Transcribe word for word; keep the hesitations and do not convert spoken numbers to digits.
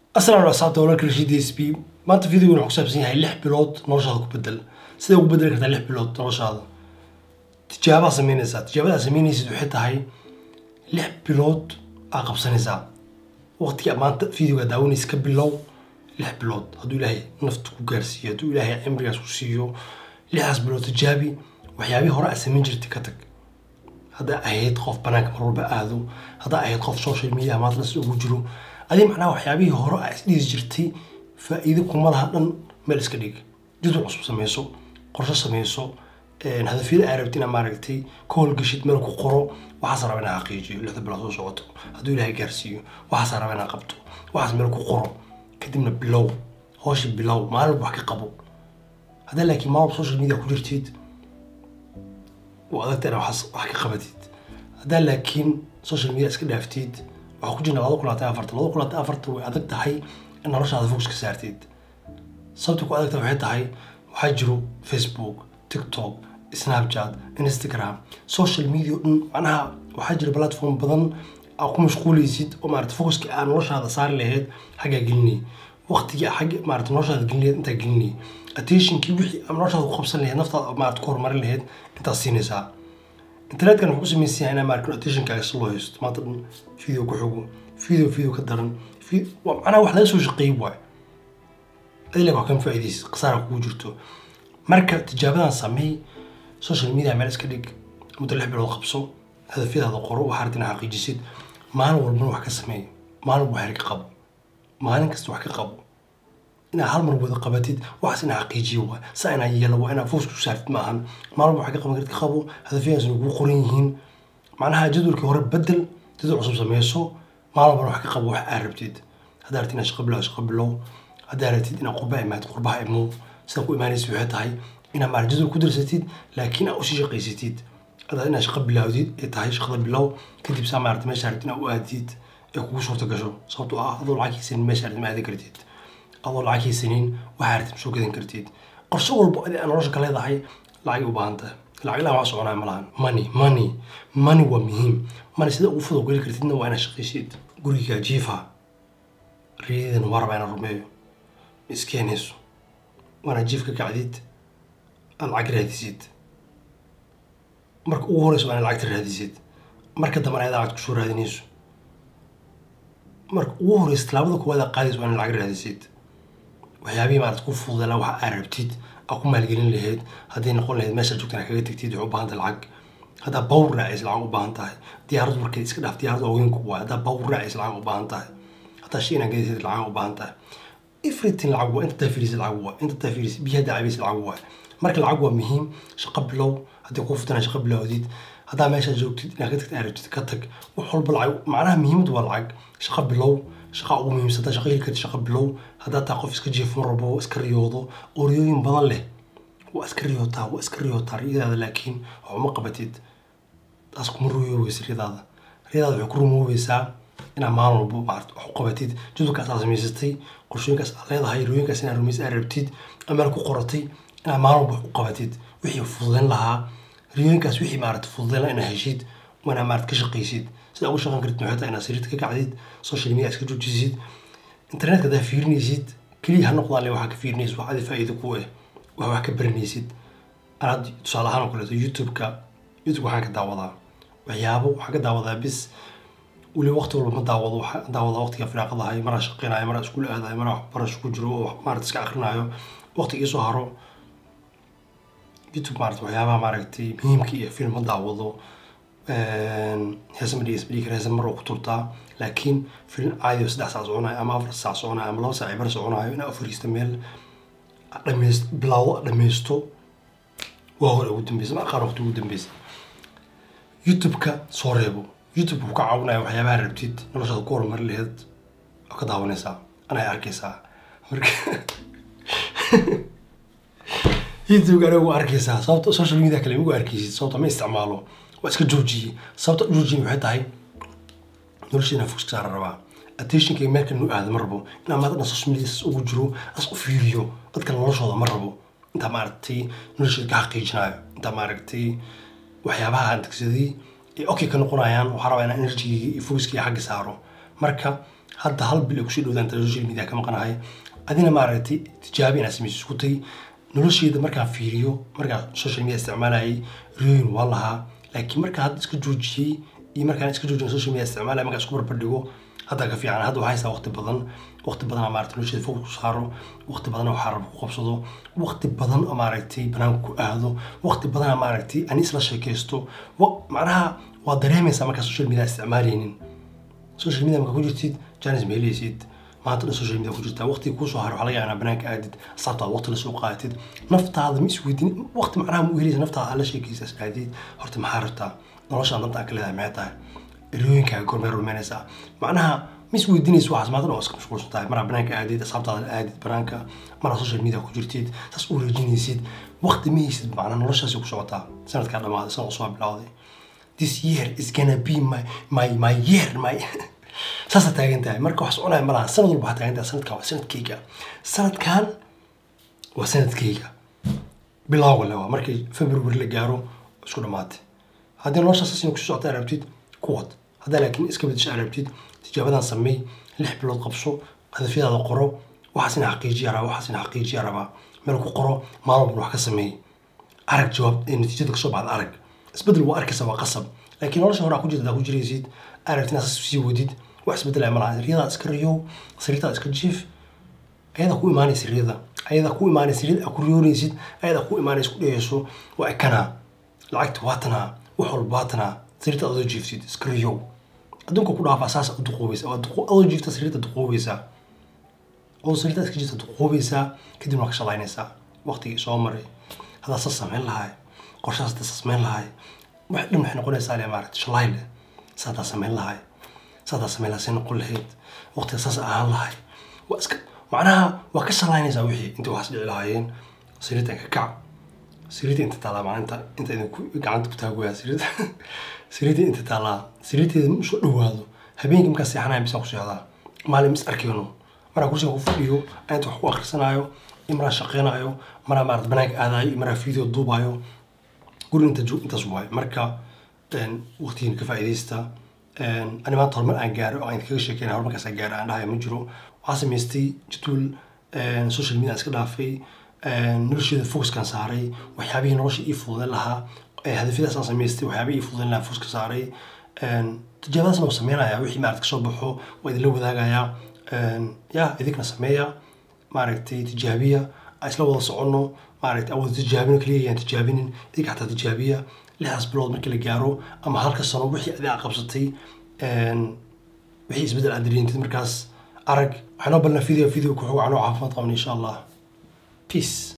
أسرع الأصعب تقولك رشيد دي اس بي ما أنت فيديو نحكي سبسين هاي لح بلوت نرش هذا كبدل سيدا كبدل كده لح بلوت نرش هذا تجابة سمين إنسان تجابة سمين يسدو حتى هاي لح بلوت عقب سنة ساعة وقت ما أنت فيديو قداوني سكبل لو لح بلوت هدو إلهي نفتك وقارسية هدو إلهي أمريكا سوسيو لحاس بلوت تجابي وحيابي هراء سمين جرتي كتك هذا أهيد خوف بناك مرور بقاذو هذا أهيد خوف سوشيال ميديا ما تلس وجرو هذه معناه وحيابي هراء إسديس جرتي فإذا كم مرة هذا ملس كديك جزء عصب سميسو قرص سميسو إن هذا في العربتين أماركتي كل قشيت ملك وقرو وحصر بنا عقيجي اللي هذا بلاصو صوته هذول هاي كارسيو وحصر بنا قبته وحصر ملك وقرو كدمنا بلو هوش بلو ما له بحكي قبو هذا لكن ما هو بسوشيال ميديا كجرتيد وأذكر أنا وحص وحكي قبتيد هذا لكن سوشيال ميديا اسكت دافتيد وحكوجنا لو كلها تأفرت لو كلها تأفرت وأذكر هاي إن رش هذا فوكس كسرتيد صوتك وأذكر وحيد هاي وحجروا فيسبوك تيك توك سناب شات انستغرام سوشيال ميديا معناها وحجر بلاتفورم بدن أو مشغول يزيد ومارت فوكس كأن رش هذا صار لهاد حاجة قلني وقتي حاجة مارت رش هذا قلني أنت قلني أتيشن كي وحي أم رش هذا خبص لهاد نفط مارت كور مر لهاد أنت الصيني ساعة انترنت كان حكوس ميسي أنا مارك أتيشن كايس الله يست ما تبن فيديو كحوجو فيديو فيديو كدرن في أنا واحد ليش وش قيوة اللي هو كان فايديس قصارة كوجرته مركب تجابنا سمي سوشيال ميديا عمل اسكديك متلح بلو خبصو هذا في هذا قرو وحارتنا حقيقي جسد ما نقول من وحكي سمي ما نقول حركة قبو ما نكست وحكي قبو أنا هالمر بوذا قبتيد وحسنا حقيقي هو سأنا يلا وأنا فوز كسرت معهم ما نقول حكي قبو قلت قبو هذا فيها زنقو قرينهين معناها جدول كهرب بدل جدول عصب سميسو ما نقول حكي قبو حقربتيد هذا رتينا شقبلو شقبلو هذا رتيد إن قربها ما تقربها إمو سأكو إيماني سويحت هاي إنا مع الجدول كدر ستيد لكن أو شيء قيستيد هذا إنا شقب بلاوديد إتهاي شقب بلاو كتب سامع رت ما شارتنا وأديد يكون صوت كشو صوت أضل عكي سنين ما شارت ما ذكرتيد أضل عكي سنين وحارت شو كذا كرتيد قرصور بقى أنا رجع كله هاي لعي وبانته لعي لا عصوا أنا ملان ماني ماني ماني ومهم ماني سيد أوفض وقول كرتيدنا وأنا شقيسيد قولي كجيفة ريد نوار بين الرمية مسكينيسو وأنا جيفك كعديد العقل هذه زيد مرك أورس وأنا العقل هذه زيد مرك دمر هذا عقد كشور هذه نيسو مرك أورس تلابدك وهذا قادس وأنا العقل هذه زيد وحيابي ما تكون فوضى لو عربتيد أو ما لقين لهاد هذه نقول لهاد ماشي جوكتنا كذا تكتيد عقب هذا العقل هذا باور رئيس العقب بانتاه ديار مركز كده في ديار وين كوا هذا باور رئيس العقب بانتاه هذا شيء أنا جديد العقب بانتاه إفرت العقب أنت تفيرس العقب أنت تفيرس بيهدا عبيس العقب marka lacag waa muhiim shaqo bilow hadii qof tana shaqo bilowdid hadaa meesha joogtid inaad ka tagtid ka tag wax walba lacag macnaha muhiimadu waa lacag shaqo bilow shaqo ugu muhiimsan shaqo hilka shaqo bilow hadaa taa qof iska jiif marbo iska riyoodo oriyooyin badan leh waa iska riyootaa waa iska riyootaa riyada laakiin wax ma qabatid taas kuma riyooyis riyada riyada wuxuu ku rumoobaysaa ina maalin walba baart wax qabatid jidka asaas meesatay qorshooyinkaas leedahay riyooyinkaas ina rumis arabtid ama ku qoratay أنا ما أعرف قبتيد وحي فضلين لها ريونكاس وحي ما عرفت فضلين أنا هشيد وأنا ما عرفت كشق يزيد سيد أول شغل قلت نحط أنا سيرت كقعديد سوشيال ميديا أسكت جوج يزيد إنترنت كذا فيرني يزيد كلي هالنقطة اللي وحك فيرني يزيد وحد فائدة قوة وهو كبرني يزيد أنا تصالح أنا كله يوتيوب كا يوتيوب حاجة دعوضها وحيابه وحاجة دعوضها بس ولي وقت ولا ما دعوضه دعوضه وقت كفراق الله هاي مرة شقينا هاي مرة سكول هذا هاي مرة مرة سكول جرو مرة تسكع آخرنا وقت يسهروا يوتيوب مارت وحيابها ماركتي مهمكي فيلم دعوضو هسم ديس بريك هسم مرة كتورتا لكن فيلم عادي وسدح ساعة صعونة أما أفر ساعة صعونة أما لو ساعة عبر صعونة أنا أفر يستمل لميست بلاو لميستو وهو اللي ودن بيس ما قارن ودن بيس يوتيوب كا صوريبو يوتيوب وكا عاونا وحيابها ربتيد نمشي الكور مر اللي هاد أكد عاوني ساعة أنا أركي ساعة يوتيوب أنا هو أركيسها صوت السوشيال ميديا كلام هو أركيس صوته ما يستعمله وأسكت جوجي صوت جوجي وحتى هاي نورش إنه فوكس كسر الربع أتيشن كي مالك إنه هذا مربو إنه ما تنا السوشيال ميديا وجرو أسقط فيديو أذكر نورش هذا مربو أنت ما عرفتي نورش كحقي جناي أنت ما عرفتي وحيابها عندك زدي أوكي كانوا قرايان وحرام أنا إنرجي فوكس كي حق سعره مركب hadda hal bil ku sii dhowdaan social media ka maqanahay adina ma aragtay tijaabi inaan sameeyo isku tay noloshayda markaan fiiriyo markaan social media isticmaalayay riyooyin waa lahaa laakiin markaan hadda iska joojiyay iyo markaan iska joojiyay social media isticmaalay markaan isku barbardhigo hadda ka fiican hadda waxay haysaa waqti badan waqti badan ama aragtay noloshayda focus ku saaro waqti badan waxaan rabo ku qabsado waqti badan ama aragtay banaan ku aado waqti badan ama aragtay ani isla sheekaysto macnaha waa dareemaysaa markaan social media isticmaalaynin social media markaa ku jirtid jaanis ma helaysid maanta dhan social media ku jirtaa waqti kuu soo haro waxaa laga yaabaa banaanka aadid asxaabtaada waqti la soo qaadatid naftaada ma isweydiin waqti macnaha ma u helaysa naftaada aad la sheekaysa isdhahdid horta maxaa rabtaa noloshaan danta aan ka leedahay maxay tahay eriyooyinkaaga goormee rumaynaysaa macnaha ma isweydiinaysa waxaas maanta dhan waa iska mashquulsan tahay maraa banaanka aadid asxaabtaada aadid banaanka maraa social media ku jirtid saas u wareejinaysid waqti ma haysid macnaha noloshaasi ku socotaa sanadkaa dhamaaday sanad soo bilowday this year is gonna be my my my year my sasa taagan tahay marka wax soconaya malaha sanad walba taagan tahay sanadkan waa sanadkayga sanadkan waa sanadkayga bilowga le waa markii February la gaaro isku dhamaatay haddii noloshaas si ku socota rabtid kuwad hadda laakiin iska bedesha rabtid tijaabadan sameey lix bilood qabso hadafyadaada qoro waxaas in xaqiijiyo raba waxaas in xaqiijiyo raba meel ku qoro maalmo wax ka sameey arag jawaab natiijada ka soo baxda arag isbedel waa arkaysa waa qasab laakiin nolosha hore ku jirta ku jiraysid aragtina si wadid wax isbedel ay malaha riyada iska riyo sariirta iska jiif ayada ku imaanaysa riyada ayada ku imaanaysa riyada ku riyoonaysid ayada ku imaanaysa ku dheeyso waa kana lacagta waatana wax walba waatana sariirta adoo jiiftid iska riyo adduunka ku dhaafa asaas u duqoobaysa waa adoo jiifta sariirta duqoobaysa oo sariirta iska jiifta duqoobaysa kadib waa ka shaqaynaysaa waqtigii soo maray hada saas sameyn lahay qorshaas tasmeyn lahay wax dhan waxay noqonaysaa le maaragtay shalayle saada sameyn lahay saada sameyn lahay noqon lahayd waqti saas ahaan lahay waa iska macnaha waa ka shalaynaysaa wixii inta wax dhici lahaayeen sariirta ka kac sariirta inta taala maanta inta idinku gacanta ku taagaya sariirta sariirta inta taala sariirteeda ma soo dhawaado habeenkii markaa seexanaya bisa ku seexdaa maalin mis arkayno markaa kursiga ku fadhiyo ayanta wax ku akhrisanayo imraa shaqeynayo maraa maaragtay banaanka aadayo maraa video duubayo guri inta joog intaas waay marka waqtigiina ka faa'iidaysta ani maanta horumar aan gaaro aan kaga sheekeyna horumarkaas aan gaaro aan dhahayo ma jiro waxaa samaystay jadwal social media iska dhaafay nolosheeda focuskan saaray waxyaabihii nolosha ii fududayn lahaa hadafyadaas aan samaystay waxyaabihii ii fududayn lahaa focuska saaray tijaabadaasna waa sameynaya wixii maaragtay kasoo baxo waa idinla wadaagayaa ya idinkana sameeya maaragtay tijaabiya isla wada soconno maaragtay awad tijaabino kaliya yaan tijaabinin idinka xataa tijaabiya lixdaas bilood markii la gaaro ama halka sano wixii adiga qabsatay wixii isbedel aad dareentid markaas arag waxaan oo balna video video ku xog aan oo caafimaad qabno insha Allah peace